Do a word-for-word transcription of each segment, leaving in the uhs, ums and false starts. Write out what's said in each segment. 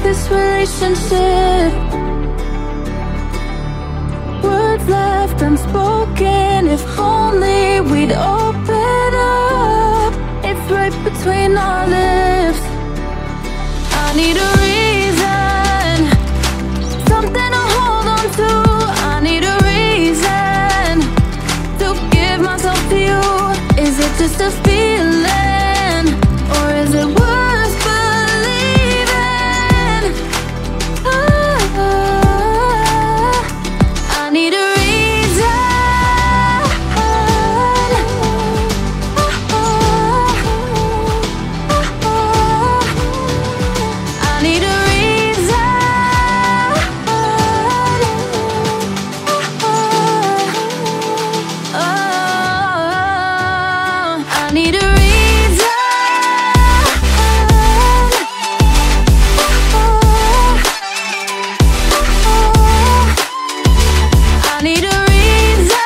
this relationship. Words left unspoken, if only we'd open up. It's right between our lips. I need a reason, something to hold on to. I need a reason to give myself to you. Is it just a feeling, or is it worth believing? Ah, I need a reason. I need a reason. I need a reason. I need a reason.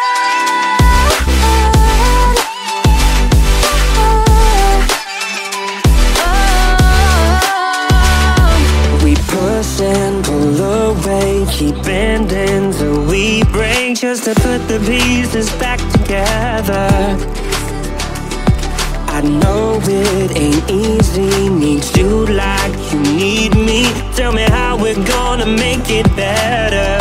We push and pull away, keep bending till we break, just to put the pieces back together. I know it ain't easy, need you like you need me. Tell me how we're gonna make it better.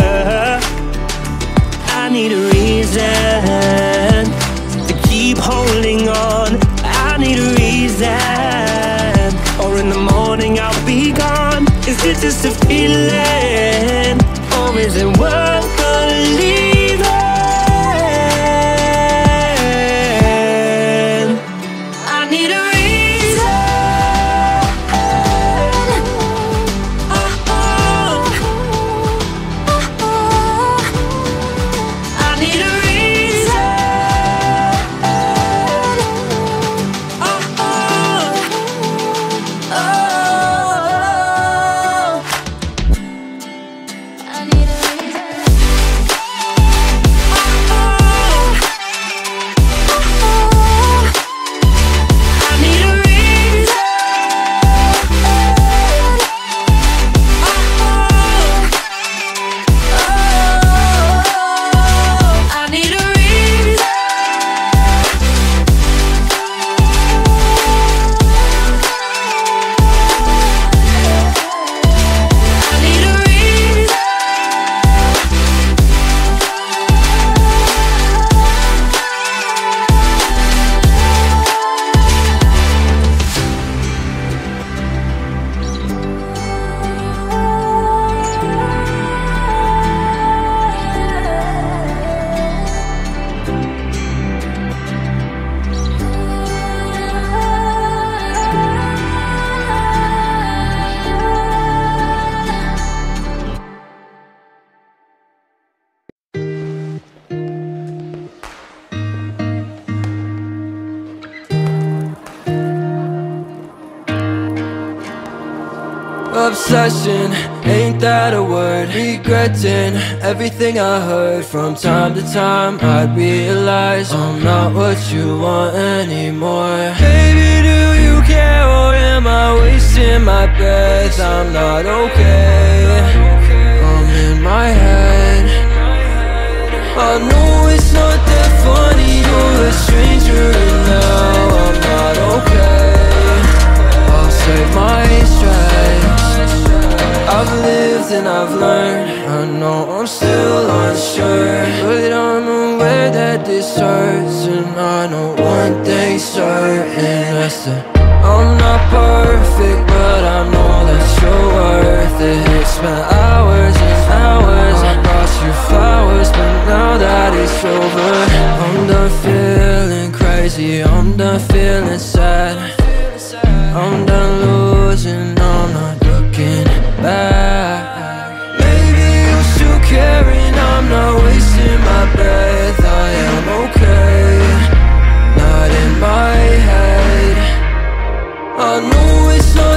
I need a reason to keep holding on. I need a reason, or in the morning I'll be gone. Is it just a feeling, or is it worth believing? I need a reason. Oh, oh. I need a reason. Oh, oh. Oh. I need a reason. Oh, oh. I need a reason. I need a reason. I need a reason. Obsession, ain't that a word? Regretting everything I heard. From time to time I realize I'm not what you want anymore. Baby, do you care, or am I wasting my breath? I'm not okay, I'm in my head. I know it's not that funny, you're a stranger and now I'm not okay. I'll save my stress. I've lived and I've learned. I know I'm still unsure, but I'm aware that this hurts. And I know one thing's certain, that's that I'm not perfect, but I know that you're worth it. Spent hours and hours, I brought you flowers, but now that it's over, I'm done feeling crazy, I'm done feeling sad, I'm done losing, I'm not looking back. Maybe you still care and I'm not wasting my breath. I am okay, not in my head. I know it's not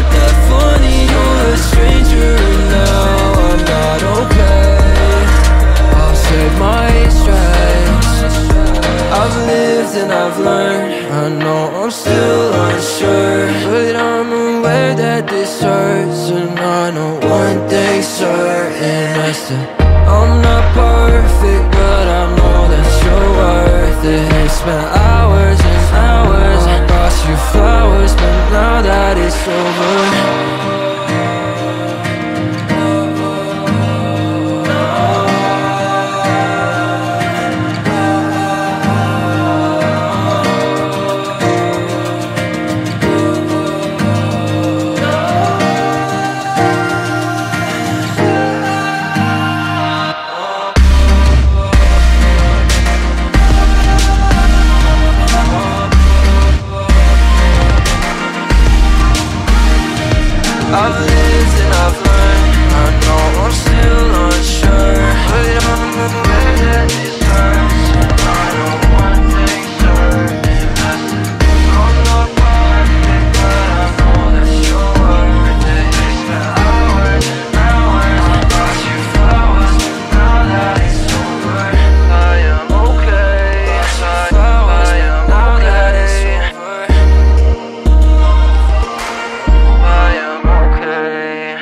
that this hurts, and I know one thing certain, that's that I'm not perfect, but I know that you're worth it. Spent hours and hours, I brought you flowers, but now that it's over, I've lived and I've learned, I know I'm still unsure, but I'm aware that this hurts, and I know one thing certain, that's that I'm not perfect, but I know that you're worth it. Spent hours and hours, I brought you flowers, but now that it's over, I am okay. Yes, I, I am now that it's over, I am okay.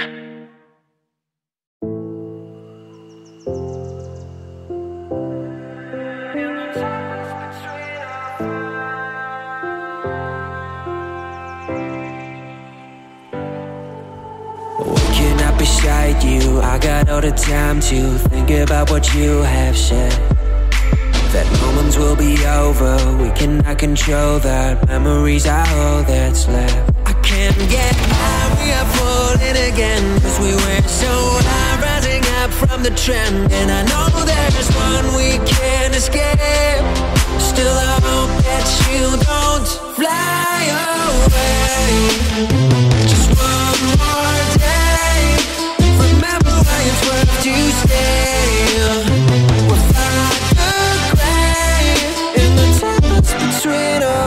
Waking up beside you, I got all the time to think about what you have said. That moments will be over, we cannot control that. Memories are all that's left. I can't get out, we are falling again, cause we were so high, rising up from the trend. And I know there's one we can't escape. Still I hope that you don't fly away. Just one more day, remember why it's worth to stay. We'll find the grave in the tempest between our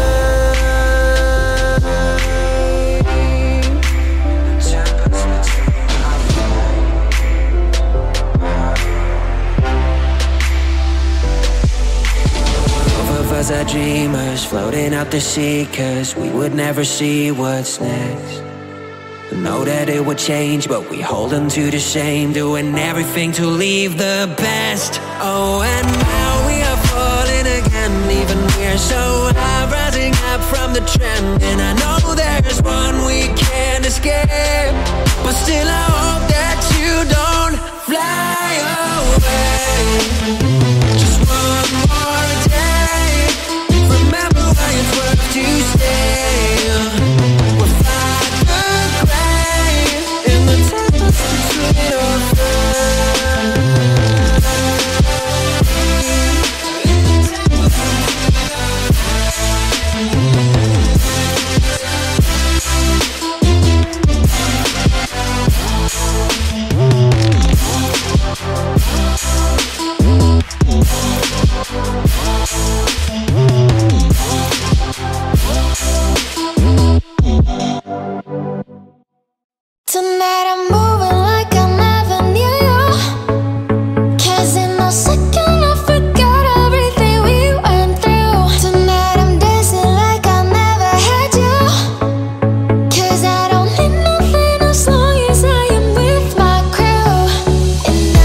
are dreamers floating out to sea, cause we would never see what's next. Know that it would change, but we hold on to the same, doing everything to leave the best. Oh, and now we are falling again, even we're so high, rising up from the trend. And I know there's one we can't escape, but still I hope that you don't fly away. Just one more day, remember why it's worth to stay. We'll find the grave in the tempest between our Tonight I'm moving like I never knew you, cause in a second I forgot everything we went through. Tonight I'm dancing like I never had you, cause I don't need nothing as long as I am with my crew. And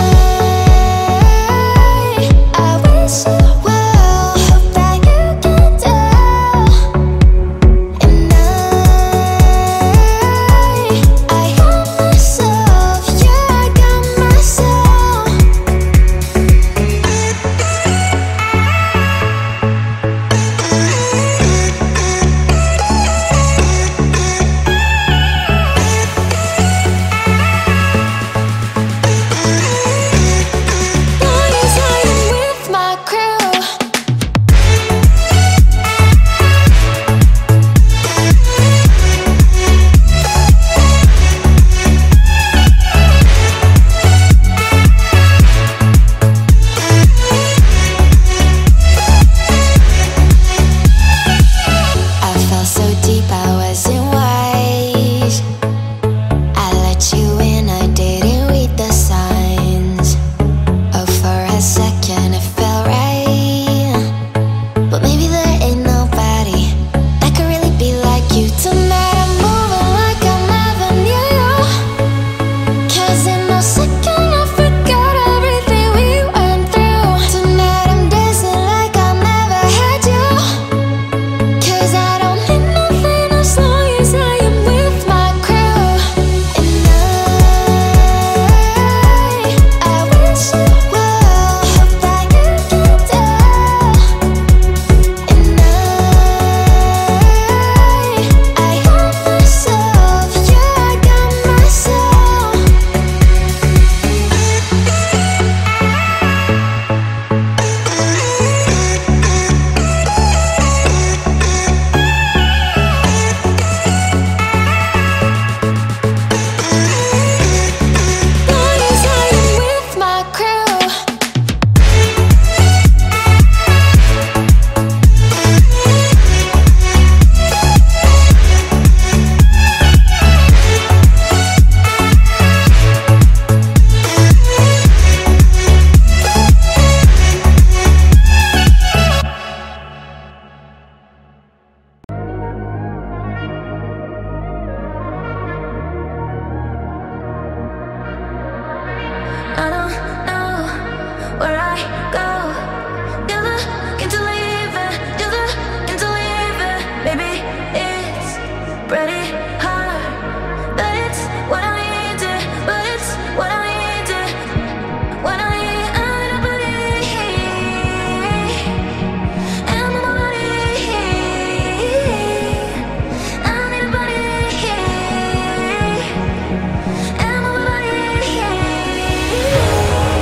I, I wish you well, hope that you can tell. And I I hope I don't know where I go. You're looking to leave it, you're looking to leave it. Baby, it's pretty hard, but it's what I needed, but it's what I needed, what I need. I'm nobody, I'm nobody, I'm nobody, I'm nobody.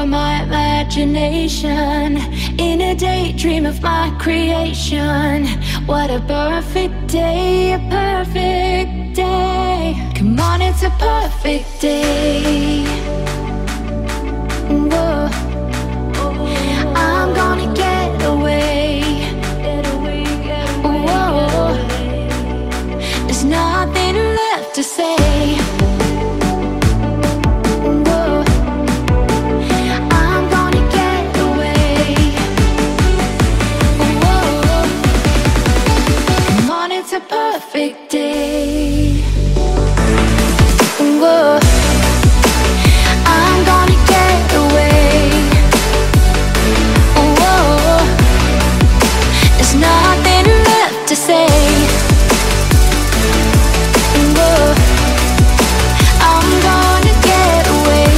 my imagination, in a daydream of my creation. What a perfect day, a perfect day. Come on, it's a perfect day. Whoa. I'm gonna get away. Whoa. There's nothing left to say. It's a perfect day. Whoa. I'm gonna get away. Whoa. There's nothing left to say. Whoa. I'm gonna get away.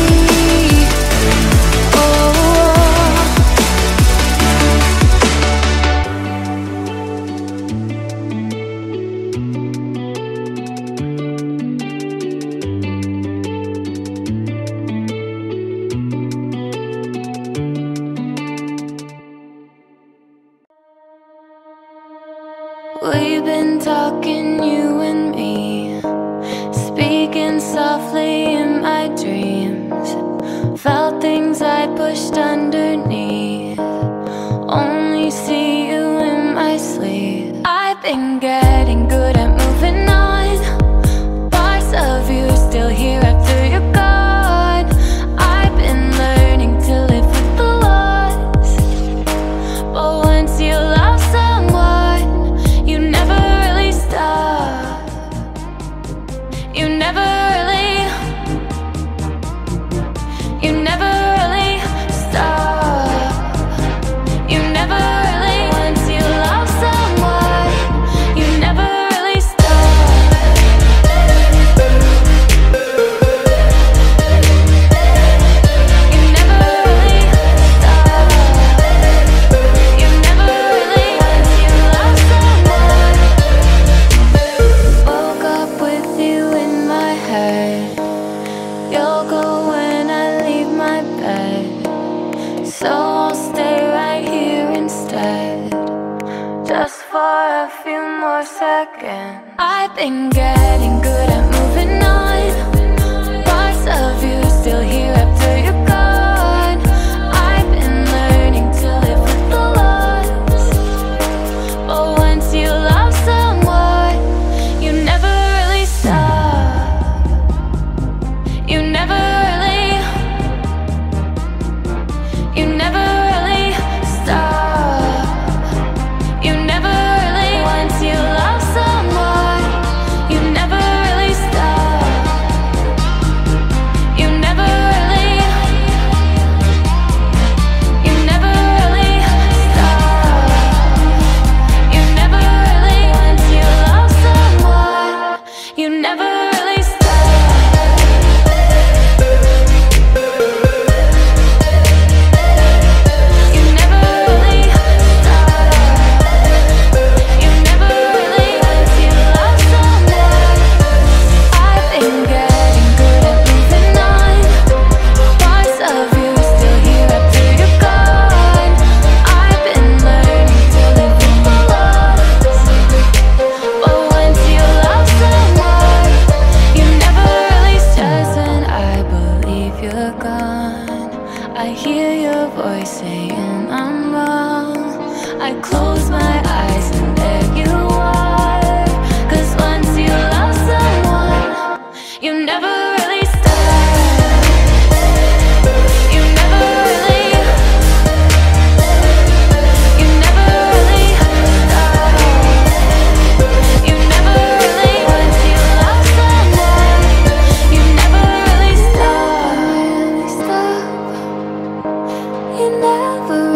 We've been talking, you and me, speaking softly in my dreams. Felt things I pushed underneath, only see you in my sleep. I've been getting good at moving on. Parts of you still here after you're gone. I've been learning to live with the loss, but once you love someone, you never really stop. You never really, you never really stop. You never really, once you love someone, you never really stop. You never really stop. You never really, once you love someone. Woke up with you in my head. You'll go when I leave my bed, so I'll stay right here instead, just for a few more seconds. I've been getting good at moving on. Parts of you still here after you're gone. I've been learning to live with the loss, but once you love someone, you never really stop. You never really, you never really stop. You never really, once you love someone, you never really stop. You never really, you never really stop. You never really, once you love someone, you never really stop. You never really stop. You never really, once you love someone. I've been getting good at moving on. Parts of you still here after you're gone. I've been learning to live with the loss, but once you love someone, you never really stress. And I believe you're gone. I hear your voice saying I'm wrong. I close my eyes and there you are. 'Cause once you love someone, you never really stop. You never really, you never really stop. You never really, once you love someone, you never really stop. You never